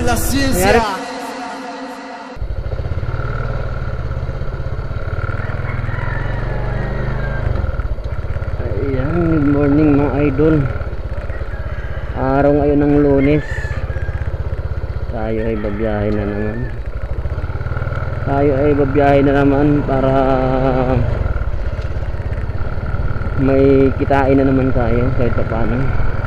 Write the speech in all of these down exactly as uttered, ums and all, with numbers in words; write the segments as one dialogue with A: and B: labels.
A: la ciencia.
B: Ayan, good morning mga idol. Araw ngayon ng Lunes. Tayo ay babiyahe na naman. Tayo ay babiyahe na naman para may kitain na naman tayo kahit pa paano.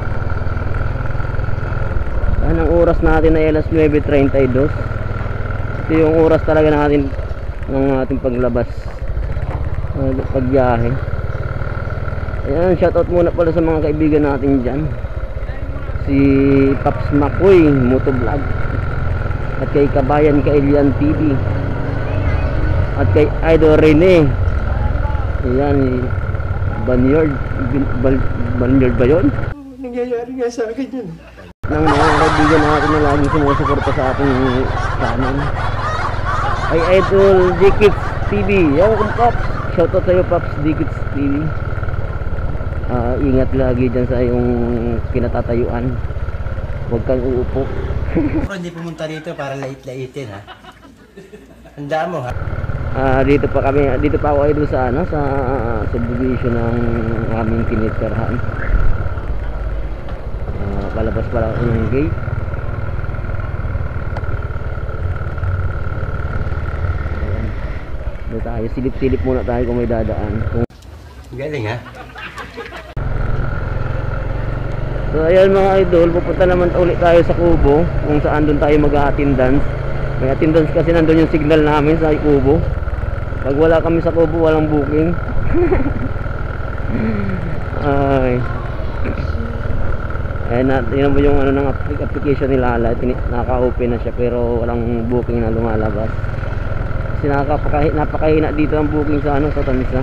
B: Ang oras natin ay alas nuwebe treinta y dos. Ito yung oras talaga natin ng ating paglabas, uh, pagbiyahe. Ayan, shoutout muna pala sa mga kaibigan natin dyan, si Paps Makoy Motovlog, at kay Kabayan Kailian T V, at kay Idol Rene. Ayan, Banyard Banyard ba yun?
A: Nangyayari nga sa akin yun.
B: Ng mga kaibigan natin na laging sumusuporta sa ating channel, ay Idol Dikits T V. Yaw kung Pops, shoutout sa'yo Pops Dikits T V. uh, Ingat lagi dyan sa iyong kinatatayuan. Huwag kang uupo.
C: Pero hindi pumunta dito para lait-laitin, ha? Handa mo, ha?
B: Uh, dito pa kami, dito pa ako idol sa ano, sa uh, subdivision ng aming kinitirhan. Palabas pala ako ng gate. Dito tayo, silip-silip muna tayo kung may dadaan. Kung...
C: Galing, ha?
B: So ayan mga idol, pupunta naman ulit tayo sa Kubo, kung saan doon tayo mag-attendance. May attendance kasi nandun yung signal namin sa Kubo. Pag wala kami sa Kubo, walang booking. Ay. Eh, tingnan mo yung ano ng application nila, naka-open na siya pero walang booking na lumalabas. Kasi napakahina, napakahina dito ang booking sa ano, sa Tanisa.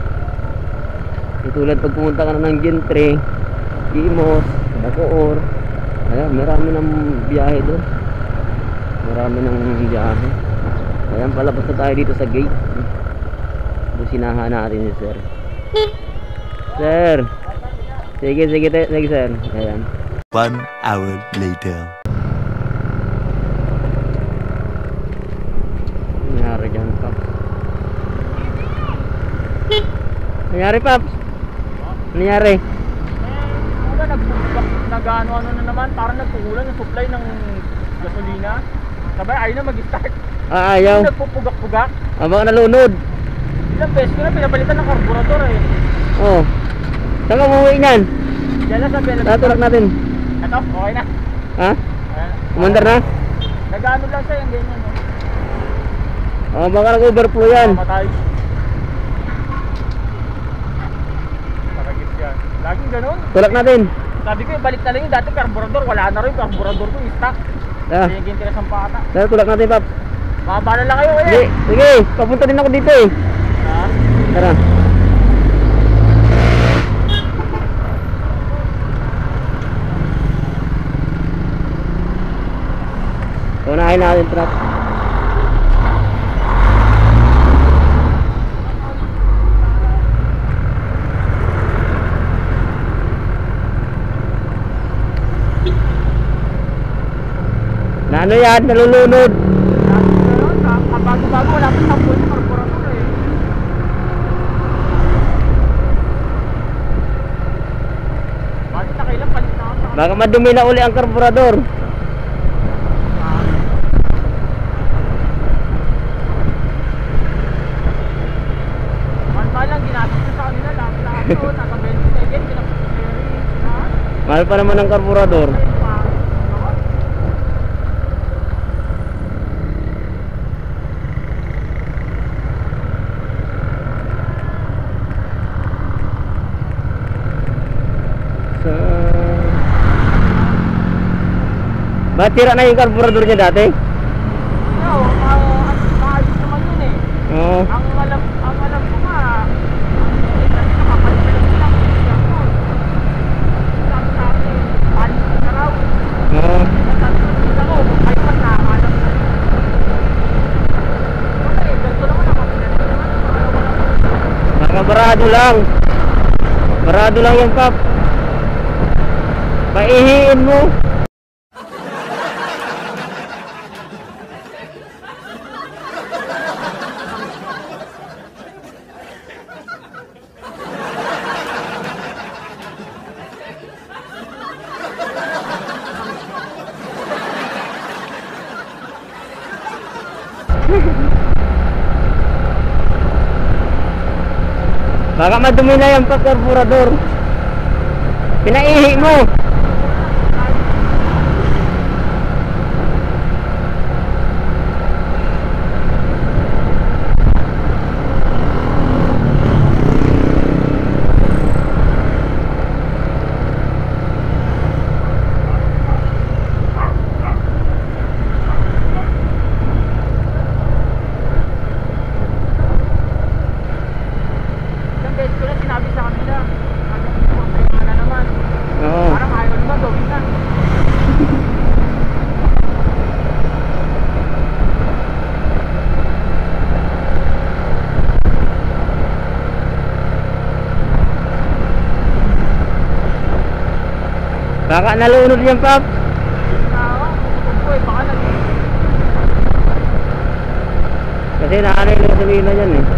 B: Tulad pag pumunta ka na ng Gentry, Imos, Bacoor, ayan, marami ng biyahe doon. Marami ng biyahe. Ayan, palabas na tayo dito sa gate. Businahan natin si sir. Sir! Sige, sige, sige, sir. Ayan.
D: One hour later.
B: Nangyari dyan, Paps. Nangyari, Paps? Nangyari?
E: Ano, nag-ano-ano na naman, parang nagpugulan yung supply ng gasolina. Sabay, ayaw na mag-start.
B: Ah, ayaw.
E: Nagpupugak-pugak.
B: Ah, baka nalunod.
E: Ilang beses ko na pinapalitan ng karburador eh.
B: Oo. Oh. Saan ka umuwi niyan?
E: Diyan lang sa Bella.
B: Natulak natin.
E: Ito, okay na.
B: Ha?
E: Ayan.
B: Kumandar na?
E: Nag-ano lang siya yung ganyan. No?
B: Oh, baka nag-overflow yan.
E: Mamatay. Nakagip yan. Laging ganun.
B: Tulak natin.
E: Sabi ko, balik na lang yung dati karburador. Wala na rin yung karburador ko, yung stock.
B: Ah.
E: Hindi yung gintiras ng pata.
B: Tara, tulak natin, Paps.
E: Mababa na lang kayo eh.
B: Sige, sige. Papunta din ako dito eh.
E: Ha?
B: Tara. Unahin natin truck. Na ano yan? Nalulunod.
E: Bago-bago, wala pa sa buwan ng karburador eh. Bakit na kailan palit na ako sa
B: Baka madumi na uli ang karburador.
E: lang ginastos ko sa kanila lang lang ito, nasa twenty-seven
B: mahal pa naman ang karburador. So, ba't tira na yung karburador niya dati?
E: Oo, maayos naman yun eh.
B: Oo.
E: Ang alam, ang alam ko nga, eh, kasi nakapalit na lang silang siya ko. Sabi sa akin, palis ko na raw.
B: Oo.
E: Sabi ko sila ko, kahit pa na, alam na rin. Kasi, ganito naman ako, pinanay naman.
B: Nakabarado lang. Barado lang yung pap. Paihiin mo. Baka madumi na yung pagkarburador. Pinaihi mo.
E: Isang beses ko na sinabi sa kanila. Ano, problema na naman.
B: Oo.
E: Parang ayaw naman, gawin na.
B: Baka nalunod yan, Pap.
E: Na ako, tutog ko eh, baka nag...
B: Kasi naano yung gasolina yan eh.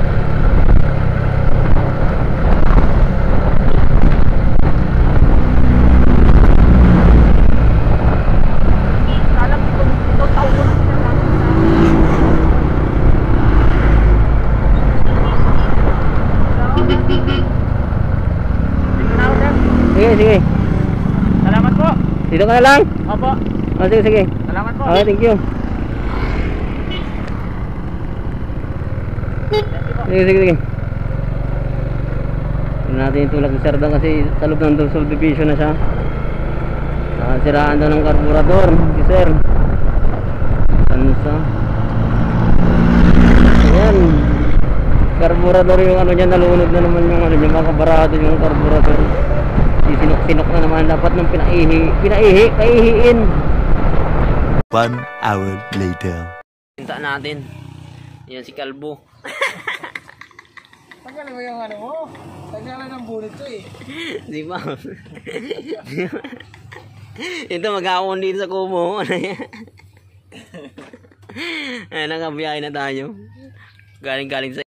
E: Alam ko, ito tao ko na siya lang. Dito na ako, sir.
B: Sige, sige.
E: Salamat po.
B: Dito ka na lang.
E: Opo.
B: Oh, sige, sige.
E: Salamat po.
B: Okay, thank you. Sige, sige, sige. Tignan natin yung tulak ni Sir Dan kasi sa loob ng subdivision na siya. Ah, siraan daw ng karburador si Sir. Tansa. Ayan. Karburador yung ano niya, nalunod na naman yung ano niya, makabarado yung karburador. Sinok-sinok na naman, dapat nang pinaihi, pinaihi, paihiin.
D: One hour later.
B: Pinta natin. Yan si Kalbo.
A: Tagalan mo yung ano mo. Tagalan ng bunit to eh.
B: Di ba? Ito mag-aawon dito sa Kumo. Ano yan? Ayan, nakabiyahe na tayo. Galing-galing sa